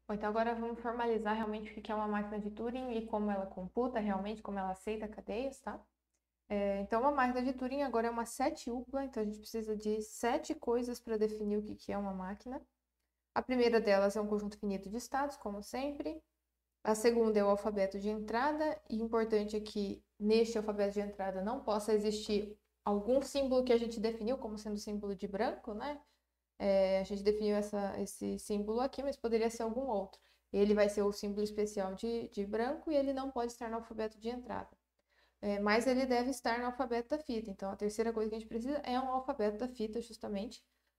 Bom, então agora vamos formalizar realmente o que é uma máquina de Turing e como ela computa realmente, como ela aceita cadeias, tá? Então, uma máquina de Turing agora é uma setupla, então a gente precisa de 7 coisas para definir o que é uma máquina. A primeira delas é um conjunto finito de estados, como sempre. A segunda é o alfabeto de entrada, e importante é que neste alfabeto de entrada não possa existir algum símbolo que a gente definiu como sendo símbolo de branco, né? A gente definiu esse símbolo aqui, mas poderia ser algum outro. Ele vai ser o símbolo especial de branco e ele não pode estar no alfabeto de entrada. Mas ele deve estar no alfabeto da fita. Então, a terceira coisa que a gente precisa é um alfabeto da fita, justamente.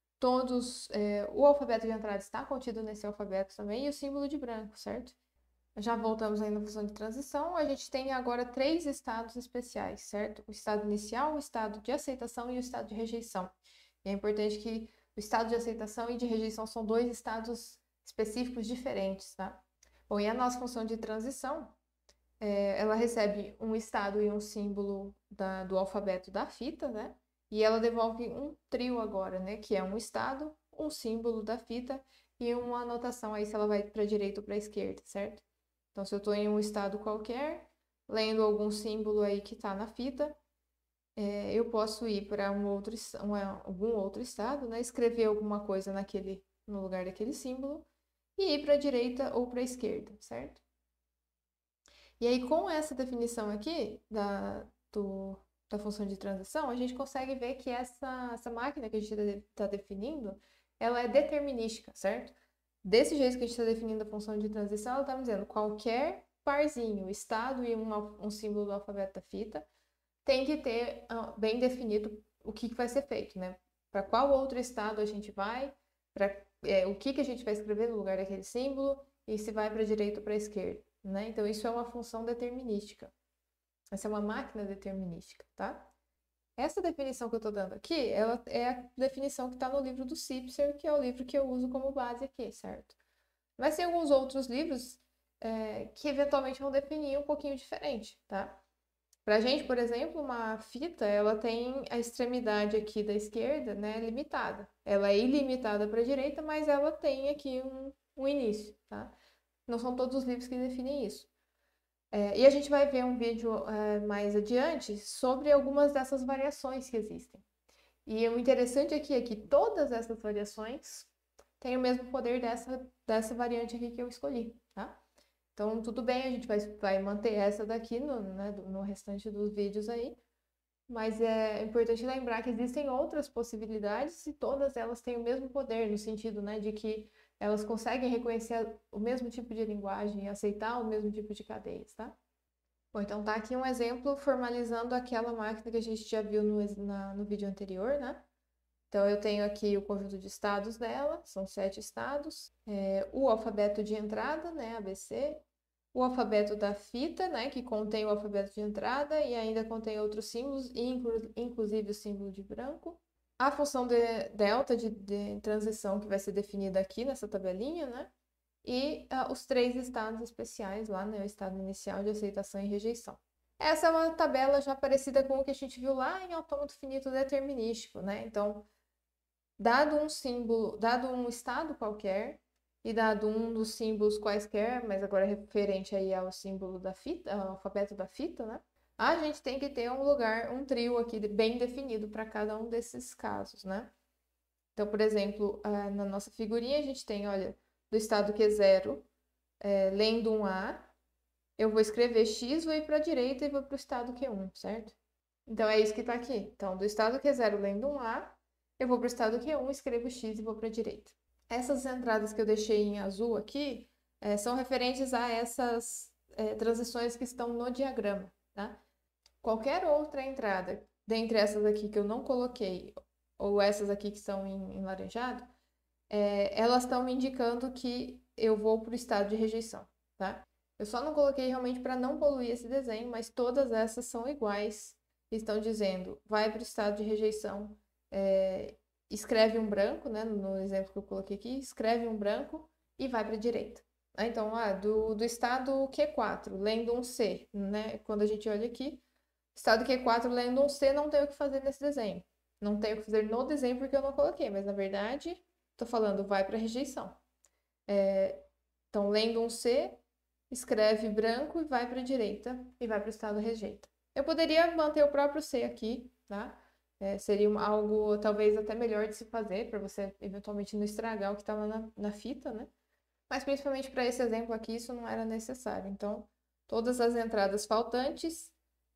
O alfabeto de entrada está contido nesse alfabeto também e o símbolo de branco, certo? Já voltamos aí na função de transição. A gente tem agora 3 estados especiais, certo? O estado inicial, o estado de aceitação e o estado de rejeição. E é importante que o estado de aceitação e de rejeição são 2 estados específicos diferentes, tá? Bom, e a nossa função de transição, ela recebe um estado e um símbolo do alfabeto da fita, né? E ela devolve um trio agora, né? Que é um estado, um símbolo da fita e uma anotação aí se ela vai para a direita ou para a esquerda, certo? Então, se eu estou em um estado qualquer, lendo algum símbolo aí que está na fita, eu posso ir para algum outro estado, né? Escrever alguma coisa no lugar daquele símbolo e ir para a direita ou para a esquerda, certo? E aí, com essa definição aqui da função de transição, a gente consegue ver que essa máquina que a gente está definindo, ela é determinística, certo? Desse jeito que a gente está definindo a função de transição, ela está me dizendo qualquer parzinho, estado e um símbolo do alfabeto da fita, tem que ter bem definido o que vai ser feito, né? Para qual outro estado a gente vai, o que a gente vai escrever no lugar daquele símbolo e se vai para a direita ou para a esquerda, né? Então, isso é uma função determinística. Essa é uma máquina determinística, tá? Essa definição que eu estou dando aqui, ela é a definição que está no livro do Sipser, que é o livro que eu uso como base aqui, certo? Mas tem alguns outros livros que eventualmente vão definir um pouquinho diferente, tá? Pra gente, por exemplo, uma fita, ela tem a extremidade aqui da esquerda, né, limitada. Ela é ilimitada para a direita, mas ela tem aqui um início, tá? Não são todos os livros que definem isso. E a gente vai ver um vídeo mais adiante sobre algumas dessas variações que existem. E o interessante aqui é que todas essas variações têm o mesmo poder dessa variante aqui que eu escolhi, tá? Então, tudo bem, a gente vai manter essa daqui no restante dos vídeos aí, mas é importante lembrar que existem outras possibilidades e todas elas têm o mesmo poder, no sentido, né, de que elas conseguem reconhecer o mesmo tipo de linguagem e aceitar o mesmo tipo de cadeias, tá? Bom, então tá aqui um exemplo formalizando aquela máquina que a gente já viu no vídeo anterior, né? Então, eu tenho aqui o conjunto de estados dela, são 7 estados, o alfabeto de entrada, né, ABC, o alfabeto da fita, né, que contém o alfabeto de entrada e ainda contém outros símbolos, inclusive o símbolo de branco. A função de delta de transição que vai ser definida aqui nessa tabelinha, né? E os 3 estados especiais lá, né? O estado inicial de aceitação e rejeição. Essa é uma tabela já parecida com o que a gente viu lá em autômato finito determinístico, né? Então, dado um símbolo, dado um estado qualquer, e dado um dos símbolos quaisquer, mas agora referente aí ao símbolo da fita, ao alfabeto da fita, né? A gente tem que ter um lugar, um trio aqui bem definido para cada um desses casos, né? Então, por exemplo, na nossa figurinha a gente tem, olha, do estado Q0, lendo um A, eu vou escrever X, vou ir para a direita e vou para o estado Q1, certo? Então é isso que está aqui. Então, do estado Q0 lendo um A, eu vou para o estado Q1, escrevo X e vou para a direita. Essas entradas que eu deixei em azul aqui são referentes a essas transições que estão no diagrama, tá? Qualquer outra entrada, dentre essas aqui que eu não coloquei, ou essas aqui que são em laranjado, elas estão me indicando que eu vou para o estado de rejeição, tá? Eu só não coloquei realmente para não poluir esse desenho, mas todas essas são iguais. Estão dizendo, vai para o estado de rejeição, escreve um branco, né? No exemplo que eu coloquei aqui, escreve um branco e vai para a direita. Então, do estado Q4, lendo um C, né? Quando a gente olha aqui, estado Q4 lendo um C, não tem o que fazer nesse desenho. Não tem o que fazer no desenho porque eu não coloquei, mas na verdade, estou falando vai para rejeição. Então, lendo um C, escreve branco e vai para a direita e vai para o estado rejeita. Eu poderia manter o próprio C aqui, tá? Seria algo talvez até melhor de se fazer, para você eventualmente não estragar o que estava na fita, né? Mas principalmente para esse exemplo aqui, isso não era necessário. Então, todas as entradas faltantes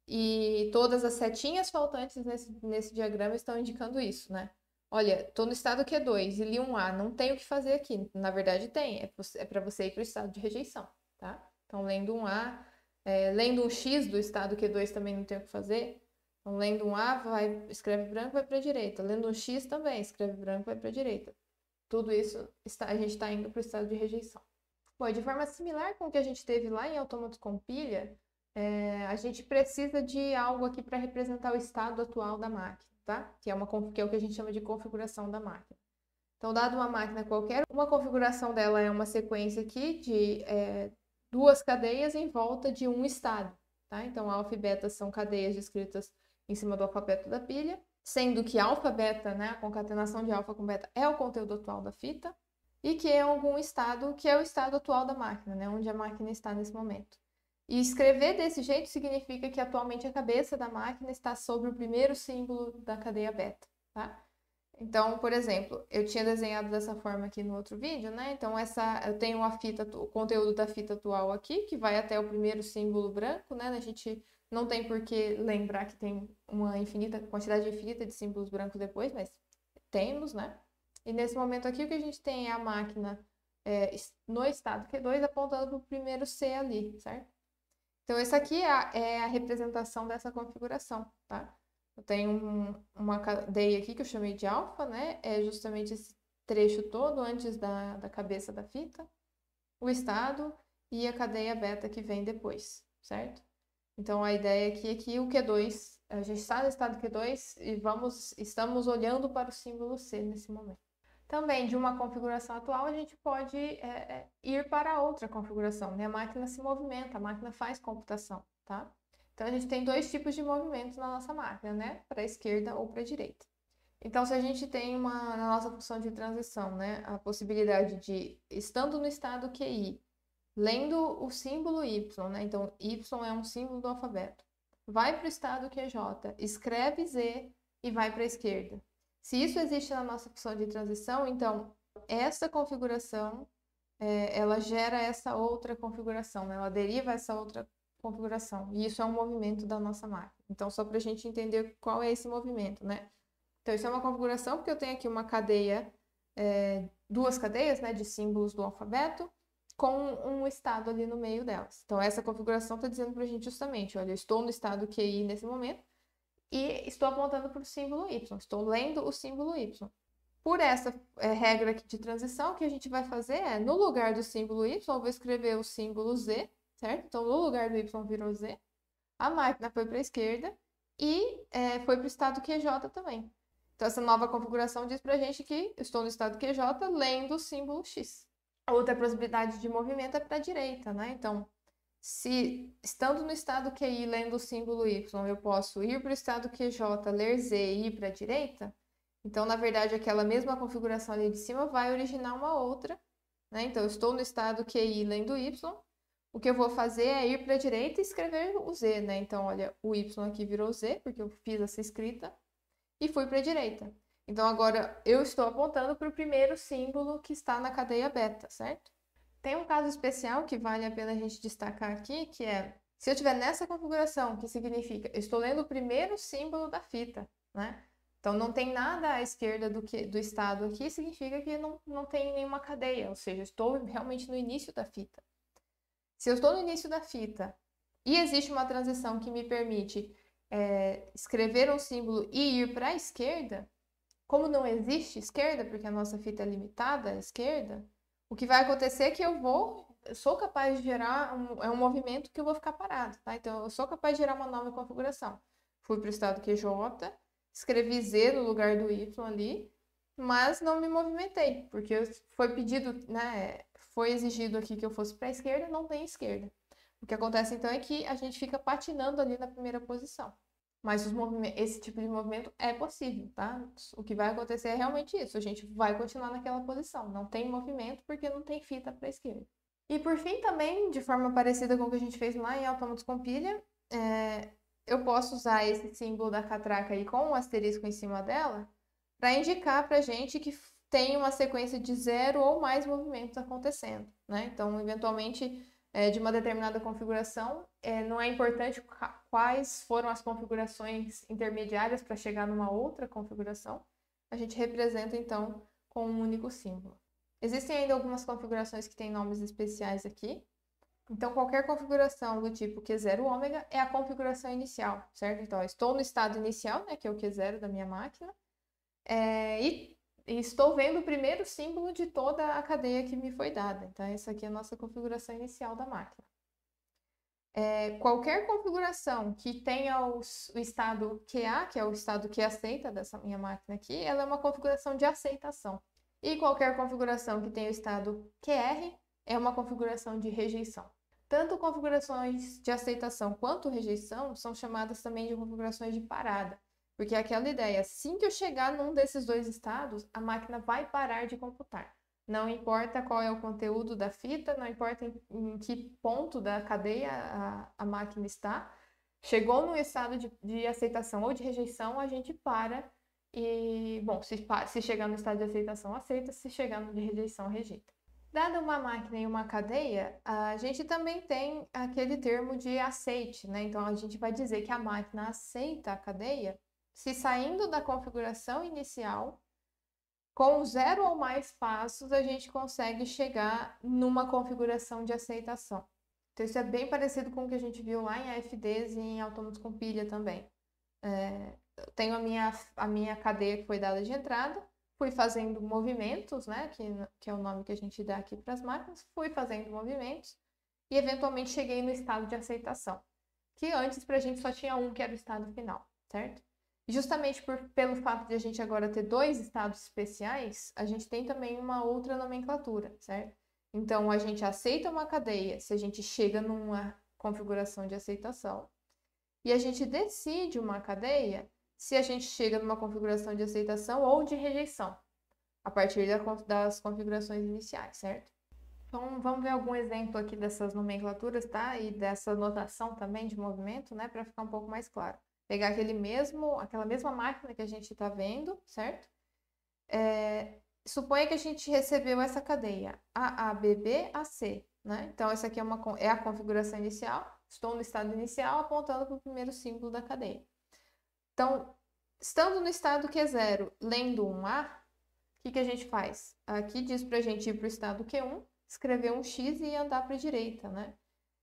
e todas as setinhas faltantes nesse diagrama estão indicando isso, né? Olha, estou no estado Q2 e li um A, não tem o que fazer aqui. Na verdade, tem, é para você ir para o estado de rejeição, tá? Então, lendo um A, lendo um X do estado Q2 também não tem o que fazer. Então, lendo um A, escreve branco, vai para a direita. Lendo um X também, escreve branco, vai para a direita. Tudo isso a gente está indo para o estado de rejeição. Bom, de forma similar com o que a gente teve lá em autômato com pilha, a gente precisa de algo aqui para representar o estado atual da máquina, tá? Que é o que a gente chama de configuração da máquina. Então, dado uma máquina qualquer, uma configuração dela é uma sequência aqui de duas cadeias em volta de um estado, tá? Então, alfa e beta são cadeias descritas em cima do alfabeto da pilha, sendo que alfa, beta, né, a concatenação de alfa com beta é o conteúdo atual da fita, e que é algum estado que é o estado atual da máquina, né, onde a máquina está nesse momento. E escrever desse jeito significa que atualmente a cabeça da máquina está sobre o primeiro símbolo da cadeia beta, tá? Então, por exemplo, eu tinha desenhado dessa forma aqui no outro vídeo, né? Então, eu tenho o conteúdo da fita atual aqui, que vai até o primeiro símbolo branco, né? A gente não tem por que lembrar que tem uma quantidade infinita de símbolos brancos depois, mas temos, né? E nesse momento aqui, o que a gente tem é a máquina no estado Q2 apontando para o primeiro C ali, certo? Então, essa aqui é a representação dessa configuração, tá? Eu tenho uma cadeia aqui que eu chamei de alfa, né? É justamente esse trecho todo antes da cabeça da fita, o estado e a cadeia beta que vem depois, certo? Então, a ideia aqui é que o Q2, a gente está no estado Q2 e estamos olhando para o símbolo C nesse momento. Também, de uma configuração atual, a gente pode ir para outra configuração, né? A máquina se movimenta, a máquina faz computação, tá? Então, a gente tem dois tipos de movimentos na nossa máquina, né? Para a esquerda ou para a direita. Então, se a gente tem na nossa função de transição, né? A possibilidade de, estando no estado QI, lendo o símbolo Y, né? Então, Y é um símbolo do alfabeto. Vai para o estado QJ, escreve Z e vai para a esquerda. Se isso existe na nossa função de transição, então, essa configuração, ela gera essa outra configuração, né? Ela deriva essa outra configuração. E isso é um movimento da nossa máquina. Então, só para a gente entender qual é esse movimento, né? Então, isso é uma configuração porque eu tenho aqui uma cadeia, duas cadeias, né, de símbolos do alfabeto, com um estado ali no meio delas. Então, essa configuração está dizendo para a gente justamente, olha, eu estou no estado QI nesse momento e estou apontando para o símbolo Y, estou lendo o símbolo Y. Por essa regra aqui de transição, o que a gente vai fazer no lugar do símbolo Y, eu vou escrever o símbolo Z, certo? Então, no lugar do Y virou Z, a máquina foi para a esquerda e foi para o estado QJ também. Então, essa nova configuração diz para a gente que estou no estado QJ lendo o símbolo X. A outra possibilidade de movimento é para a direita, né? Então, se estando no estado QI lendo o símbolo Y, eu posso ir para o estado QJ, ler Z e ir para a direita, então, na verdade, aquela mesma configuração ali de cima vai originar uma outra, né? Então, eu estou no estado QI lendo Y, o que eu vou fazer é ir para a direita e escrever o Z, né? Então, olha, o Y aqui virou Z, porque eu fiz essa escrita, e fui para a direita. Então, agora eu estou apontando para o primeiro símbolo que está na cadeia beta, certo? Tem um caso especial que vale a pena a gente destacar aqui, que é, se eu estiver nessa configuração, que significa, eu estou lendo o primeiro símbolo da fita, né? Então, não tem nada à esquerda do estado aqui, significa que não tem nenhuma cadeia, ou seja, eu estou realmente no início da fita. Se eu estou no início da fita e existe uma transição que me permite escrever um símbolo e ir para a esquerda, como não existe esquerda, porque a nossa fita é limitada à esquerda, o que vai acontecer é que eu sou capaz de gerar um movimento que eu vou ficar parado, tá? Então, eu sou capaz de gerar uma nova configuração. Fui para o estado QJ, escrevi Z no lugar do Y ali, mas não me movimentei, porque foi pedido, né? Foi exigido aqui que eu fosse para a esquerda, não tem esquerda. O que acontece então é que a gente fica patinando ali na primeira posição. Mas esse tipo de movimento é possível, tá? O que vai acontecer é realmente isso. A gente vai continuar naquela posição. Não tem movimento porque não tem fita para a esquerda. E por fim também, de forma parecida com o que a gente fez lá em autômatos com pilha, eu posso usar esse símbolo da catraca aí com um asterisco em cima dela para indicar para a gente que tem uma sequência de 0 ou mais movimentos acontecendo, né? Então, eventualmente, de uma determinada configuração, não é importante quais foram as configurações intermediárias para chegar numa outra configuração, a gente representa, então, com um único símbolo. Existem ainda algumas configurações que têm nomes especiais aqui. Então, qualquer configuração do tipo Q0 ômega é a configuração inicial, certo? Então, eu estou no estado inicial, né, que é o Q0 da minha máquina, e estou vendo o primeiro símbolo de toda a cadeia que me foi dada. Então, essa aqui é a nossa configuração inicial da máquina. Qualquer configuração que tenha o estado QA, que é o estado que aceita dessa minha máquina aqui, ela é uma configuração de aceitação. E qualquer configuração que tenha o estado QR é uma configuração de rejeição. Tanto configurações de aceitação quanto rejeição são chamadas também de configurações de parada, porque é aquela ideia, assim que eu chegar num desses dois estados, a máquina vai parar de computar. Não importa qual é o conteúdo da fita, não importa em que ponto da cadeia a máquina está, chegou no estado de aceitação ou de rejeição, a gente para e, bom, se chegar no estado de aceitação, aceita, se chegar no de rejeição, rejeita. Dada uma máquina e uma cadeia, a gente também tem aquele termo de aceite, né? Então, a gente vai dizer que a máquina aceita a cadeia se saindo da configuração inicial, com 0 ou mais passos, a gente consegue chegar numa configuração de aceitação. Então, isso é bem parecido com o que a gente viu lá em AFDs e em autômatos com pilha também. Eu tenho a minha cadeia que foi dada de entrada, fui fazendo movimentos, né, que é o nome que a gente dá aqui para as máquinas, fui fazendo movimentos e eventualmente cheguei no estado de aceitação, que antes para a gente só tinha um, que era o estado final, certo? E justamente pelo fato de a gente agora ter dois estados especiais, a gente tem também uma outra nomenclatura, certo? Então, a gente aceita uma cadeia se a gente chega numa configuração de aceitação, e a gente decide uma cadeia se a gente chega numa configuração de aceitação ou de rejeição, a partir das configurações iniciais, certo? Então, vamos ver algum exemplo aqui dessas nomenclaturas, tá? E dessa notação também de movimento, né? Para ficar um pouco mais claro. Pegar aquela mesma máquina que a gente está vendo, certo? Suponha que a gente recebeu essa cadeia AABB AC, né? Então, essa aqui é a configuração inicial. Estou no estado inicial apontando para o primeiro símbolo da cadeia. Então, estando no estado Q0, lendo um A, o que a gente faz? Aqui diz para a gente ir para o estado Q1, escrever um X e andar para a direita, né?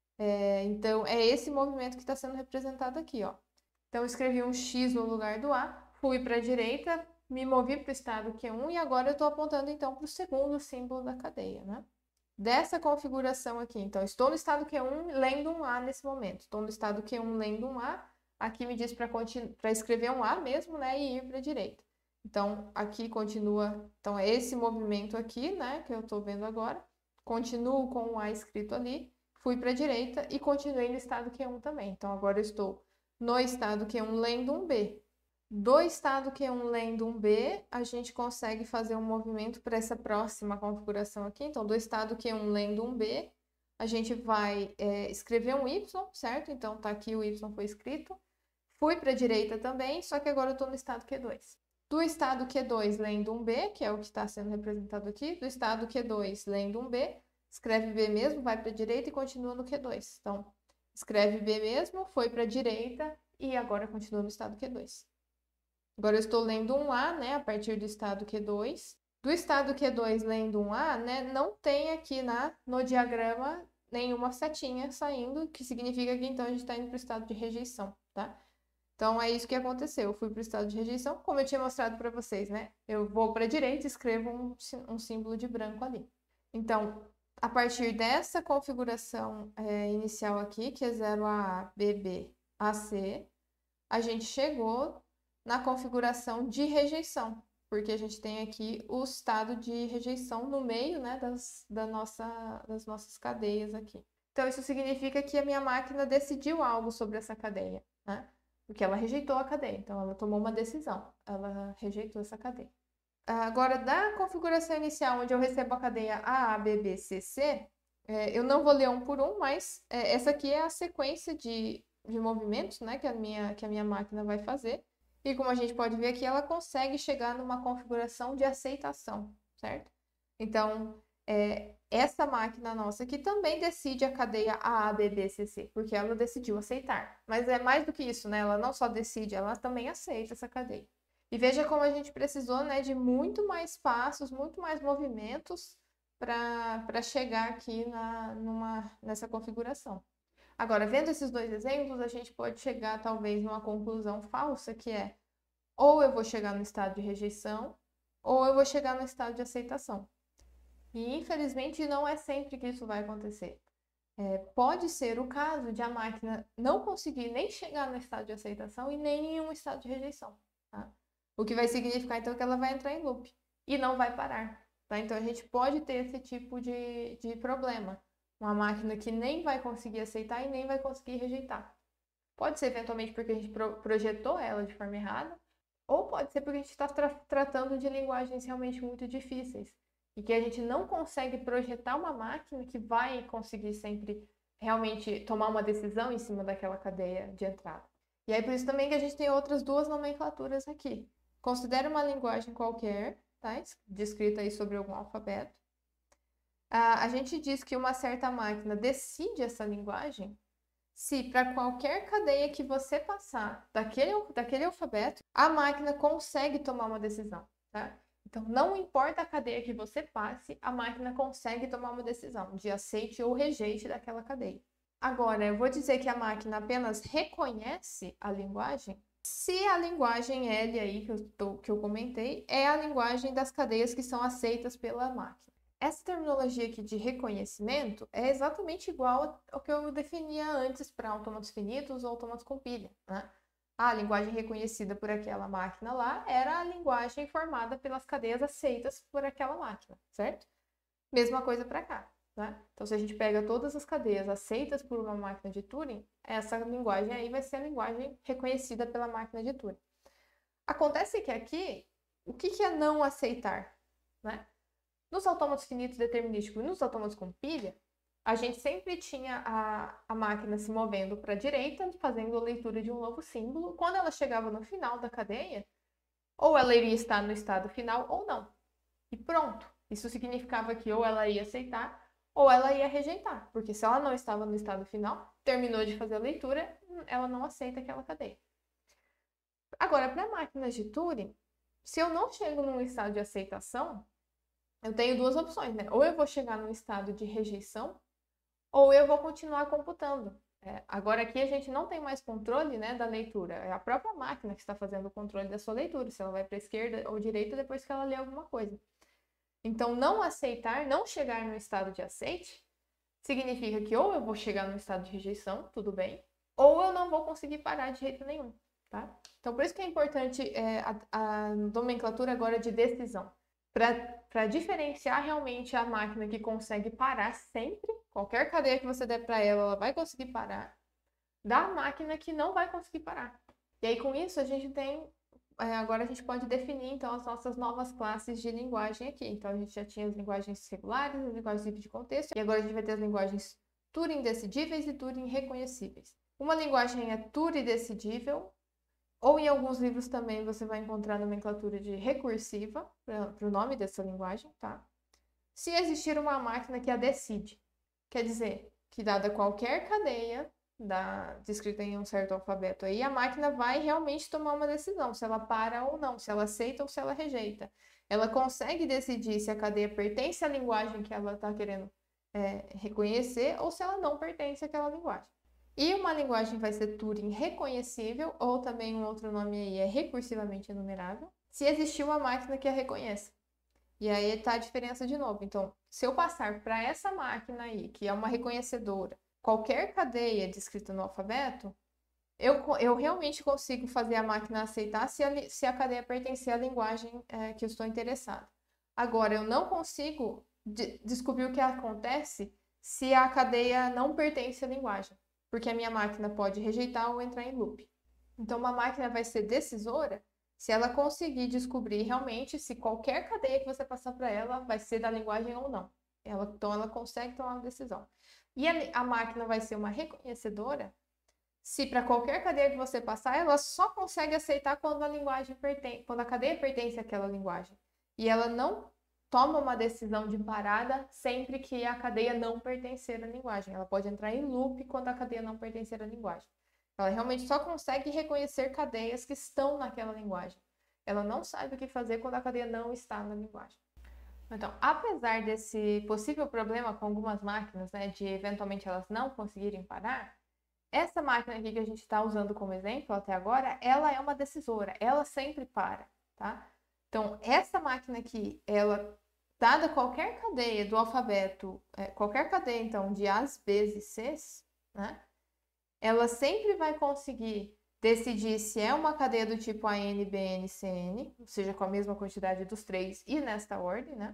Então, é esse movimento que está sendo representado aqui, ó. Então, eu escrevi um X no lugar do A, fui para a direita, me movi para o estado Q1 e agora eu estou apontando, então, para o segundo símbolo da cadeia, né? Dessa configuração aqui, então, estou no estado Q1 lendo um A nesse momento. Estou no estado Q1 lendo um A, aqui me diz para escrever um A mesmo, né, e ir para a direita. Então, aqui continua, então é esse movimento aqui, né, que eu estou vendo agora. Continuo com o A escrito ali, fui para a direita e continuei no estado Q1 também. Então, agora eu estou no estado Q1 lendo um B. Do estado Q1 lendo um B, a gente consegue fazer um movimento para essa próxima configuração aqui. Então, do estado Q1 lendo um B, a gente vai escrever um Y, certo? Então, tá aqui o Y foi escrito. Fui para a direita também, só que agora eu estou no estado Q2. Do estado Q2 lendo um B, que é o que está sendo representado aqui, do estado Q2 lendo um B, escreve B mesmo, vai para a direita e continua no Q2. Então, escreve B mesmo, foi para a direita e agora continua no estado Q2. Agora eu estou lendo um A, né, a partir do estado Q2. Do estado Q2 lendo um A, né, não tem aqui no diagrama nenhuma setinha saindo, que significa que então a gente está indo para o estado de rejeição, tá? Então é isso que aconteceu. Eu fui para o estado de rejeição, como eu tinha mostrado para vocês, né? Eu vou para a direita e escrevo um símbolo de branco ali. Então, a partir dessa configuração inicial aqui, que é 0AA, BB, AC, a gente chegou na configuração de rejeição, porque a gente tem aqui o estado de rejeição no meio, né, das nossas cadeias aqui. Então, isso significa que a minha máquina decidiu algo sobre essa cadeia, né? Porque ela rejeitou a cadeia, então ela tomou uma decisão, ela rejeitou essa cadeia. Agora, da configuração inicial, onde eu recebo a cadeia AABBCC, Eu não vou ler um por um, mas essa aqui é a sequência de movimentos, né, que a minha máquina vai fazer. E como a gente pode ver aqui, ela consegue chegar numa configuração de aceitação, certo? Então, essa máquina nossa aqui também decide a cadeia A, B, B, C, C, porque ela decidiu aceitar. Mas é mais do que isso, né? Ela não só decide, ela também aceita essa cadeia. E veja como a gente precisou, né, de muito mais passos, muito mais movimentos para chegar aqui nessa configuração. Agora, vendo esses dois exemplos, a gente pode chegar talvez numa conclusão falsa, que é ou eu vou chegar no estado de rejeição, ou eu vou chegar no estado de aceitação. E infelizmente não é sempre que isso vai acontecer. Pode ser o caso de a máquina não conseguir nem chegar no estado de aceitação e nem em um estado de rejeição. Tá? O que vai significar então que ela vai entrar em loop e não vai parar. Tá? Então a gente pode ter esse tipo de problema. Uma máquina que nem vai conseguir aceitar e nem vai conseguir rejeitar. Pode ser eventualmente porque a gente projetou ela de forma errada, ou pode ser porque a gente está tratando de linguagens realmente muito difíceis e que a gente não consegue projetar uma máquina que vai conseguir sempre realmente tomar uma decisão em cima daquela cadeia de entrada. E aí por isso também que a gente tem outras duas nomenclaturas aqui. Considere uma linguagem qualquer, tá? Descrita aí sobre algum alfabeto. A gente diz que uma certa máquina decide essa linguagem se para qualquer cadeia que você passar daquele alfabeto, a máquina consegue tomar uma decisão, tá? Então, não importa a cadeia que você passe, a máquina consegue tomar uma decisão de aceite ou rejeite daquela cadeia. Agora, eu vou dizer que a máquina apenas reconhece a linguagem se a linguagem L aí que eu comentei é a linguagem das cadeias que são aceitas pela máquina. Essa terminologia aqui de reconhecimento é exatamente igual ao que eu definia antes para autômatos finitos ou autômatos com pilha, né? A linguagem reconhecida por aquela máquina lá era a linguagem formada pelas cadeias aceitas por aquela máquina, certo? Mesma coisa para cá, né? Então, se a gente pega todas as cadeias aceitas por uma máquina de Turing, essa linguagem aí vai ser a linguagem reconhecida pela máquina de Turing. Acontece que aqui, o que é não aceitar, né? Nos autômatos finitos determinísticos e nos autômatos com pilha, a gente sempre tinha a máquina se movendo para a direita, fazendo a leitura de um novo símbolo. Quando ela chegava no final da cadeia, ou ela iria estar no estado final ou não. E pronto. Isso significava que ou ela ia aceitar ou ela ia rejeitar. Porque se ela não estava no estado final, terminou de fazer a leitura, ela não aceita aquela cadeia. Agora, para máquinas de Turing, se eu não chego num estado de aceitação, eu tenho duas opções, né? Ou eu vou chegar num estado de rejeição, ou eu vou continuar computando. Agora aqui a gente não tem mais controle, né, da leitura. É a própria máquina que está fazendo o controle da sua leitura, se ela vai para a esquerda ou direita depois que ela lê alguma coisa. Então, não aceitar, não chegar no estado de aceite, significa que ou eu vou chegar no estado de rejeição, tudo bem, ou eu não vou conseguir parar de jeito nenhum, tá? Então, por isso que é importante a nomenclatura agora de decisão. Para diferenciar realmente a máquina que consegue parar sempre, qualquer cadeia que você der para ela, ela vai conseguir parar, da máquina que não vai conseguir parar. E aí, com isso, a gente tem... agora a gente pode definir, então, as nossas novas classes de linguagem aqui. Então, a gente já tinha as linguagens regulares, as linguagens livres de contexto, e agora a gente vai ter as linguagens Turing decidíveis e Turing reconhecíveis. Uma linguagem é Turing decidível, ou em alguns livros também você vai encontrar a nomenclatura de recursiva, para o nome dessa linguagem, tá? Se existir uma máquina que a decide. Quer dizer, que dada qualquer cadeia descrita em um certo alfabeto aí, a máquina vai realmente tomar uma decisão, se ela para ou não, se ela aceita ou se ela rejeita. Ela consegue decidir se a cadeia pertence à linguagem que ela está querendo reconhecer ou se ela não pertence àquela linguagem. E uma linguagem vai ser Turing reconhecível, ou também um outro nome aí é recursivamente enumerável, se existir uma máquina que a reconheça. E aí está a diferença de novo. Então, se eu passar para essa máquina aí, que é uma reconhecedora, qualquer cadeia descrita no alfabeto, eu realmente consigo fazer a máquina aceitar se a cadeia pertencer à linguagem que eu estou interessado. Agora, eu não consigo descobrir o que acontece se a cadeia não pertence à linguagem, porque a minha máquina pode rejeitar ou entrar em loop. Então, uma máquina vai ser decisora se ela conseguir descobrir realmente se qualquer cadeia que você passar para ela vai ser da linguagem ou não. Então, ela consegue tomar uma decisão. E a máquina vai ser uma reconhecedora se para qualquer cadeia que você passar, ela só consegue aceitar quando quando a cadeia pertence àquela linguagem. E ela não toma uma decisão de parada sempre que a cadeia não pertencer à linguagem. Ela pode entrar em loop quando a cadeia não pertencer à linguagem. Ela realmente só consegue reconhecer cadeias que estão naquela linguagem. Ela não sabe o que fazer quando a cadeia não está na linguagem. Então, apesar desse possível problema com algumas máquinas, né, de eventualmente elas não conseguirem parar, essa máquina aqui que a gente está usando como exemplo até agora, ela é uma decisora, ela sempre para, tá? Então, essa máquina aqui, ela, dada qualquer cadeia do alfabeto, qualquer cadeia, então, de A's, B's e C's, né? Ela sempre vai conseguir decidir se é uma cadeia do tipo AN, BN, CN, ou seja, com a mesma quantidade dos três e nesta ordem, né?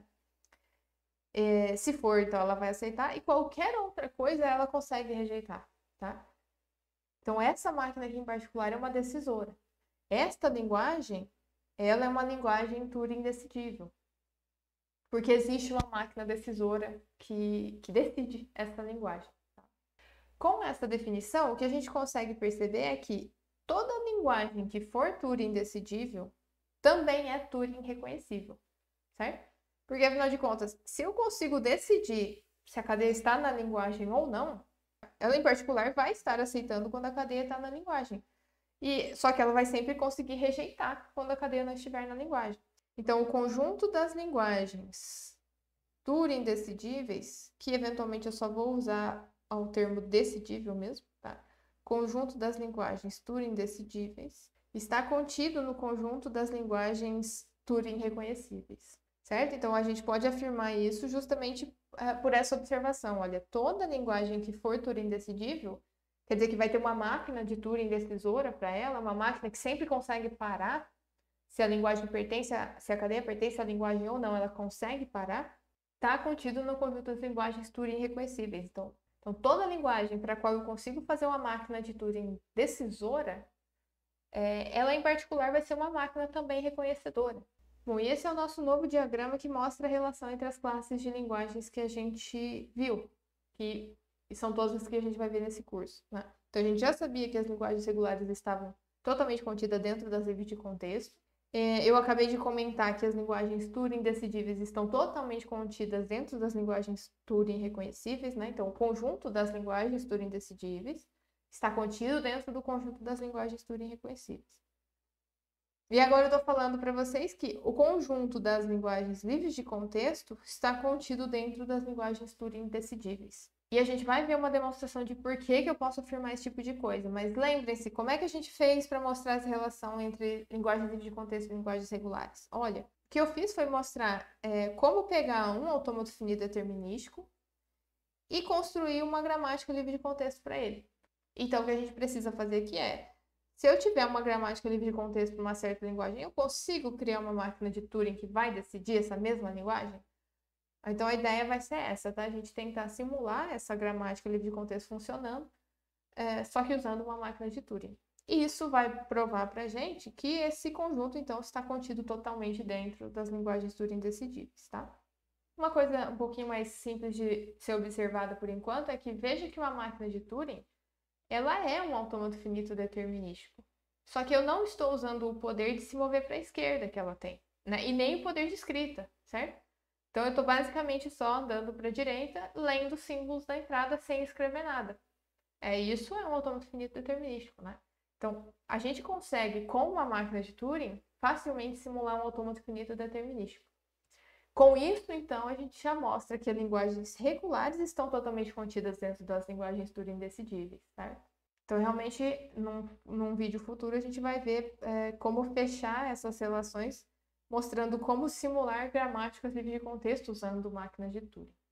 Se for, então, ela vai aceitar, e qualquer outra coisa ela consegue rejeitar, tá? Então, essa máquina aqui em particular é uma decisora. Esta linguagem, ela é uma linguagem Turing decidível. Porque existe uma máquina decisora que decide essa linguagem. Tá? Com essa definição, o que a gente consegue perceber é que toda linguagem que for Turing decidível também é Turing reconhecível, certo? Porque, afinal de contas, se eu consigo decidir se a cadeia está na linguagem ou não, ela, em particular, vai estar aceitando quando a cadeia está na linguagem. Só que ela vai sempre conseguir rejeitar quando a cadeia não estiver na linguagem. Então, o conjunto das linguagens Turing decidíveis, que eventualmente eu só vou usar o termo decidível mesmo, tá? Conjunto das linguagens Turing decidíveis está contido no conjunto das linguagens Turing reconhecíveis, certo? Então, a gente pode afirmar isso justamente por essa observação. Olha, toda linguagem que for Turing decidível, quer dizer que vai ter uma máquina de Turing decisora para ela, uma máquina que sempre consegue parar se a linguagem se a cadeia pertence à linguagem ou não, ela consegue parar, está contido no conjunto das linguagens Turing reconhecíveis. Então toda linguagem para a qual eu consigo fazer uma máquina de Turing decisora, ela em particular vai ser uma máquina também reconhecedora. Bom, e esse é o nosso novo diagrama que mostra a relação entre as classes de linguagens que a gente viu, que são todas as que a gente vai ver nesse curso, né? Então, a gente já sabia que as linguagens regulares estavam totalmente contidas dentro das livres de contexto. Eu acabei de comentar que as linguagens Turing decidíveis estão totalmente contidas dentro das linguagens Turing reconhecíveis, né? Então, o conjunto das linguagens Turing decidíveis está contido dentro do conjunto das linguagens Turing reconhecíveis. E agora eu estou falando para vocês que o conjunto das linguagens livres de contexto está contido dentro das linguagens Turing decidíveis. E a gente vai ver uma demonstração de por que eu posso afirmar esse tipo de coisa. Mas lembrem-se, como é que a gente fez para mostrar essa relação entre linguagens livres de contexto e linguagens regulares? Olha, o que eu fiz foi mostrar como pegar um autômato finito determinístico e construir uma gramática livre de contexto para ele. Então, o que a gente precisa fazer aqui se eu tiver uma gramática livre de contexto para uma certa linguagem, eu consigo criar uma máquina de Turing que vai decidir essa mesma linguagem? Então, a ideia vai ser essa, tá? A gente tentar simular essa gramática livre de contexto funcionando, só que usando uma máquina de Turing. E isso vai provar para a gente que esse conjunto, então, está contido totalmente dentro das linguagens Turing decidíveis, tá? Uma coisa um pouquinho mais simples de ser observada por enquanto é que veja que uma máquina de Turing, ela é um autômato finito determinístico. Só que eu não estou usando o poder de se mover para a esquerda que ela tem, né? E nem o poder de escrita, certo? Então, eu estou basicamente só andando para a direita, lendo símbolos da entrada sem escrever nada. Isso é um autômato finito determinístico, né? Então, a gente consegue, com uma máquina de Turing, facilmente simular um autômato finito determinístico. Com isso, então, a gente já mostra que as linguagens regulares estão totalmente contidas dentro das linguagens Turing decidíveis, certo? Então, realmente, num vídeo futuro, a gente vai ver como fechar essas relações, mostrando como simular gramáticas livres de contexto usando máquinas de Turing.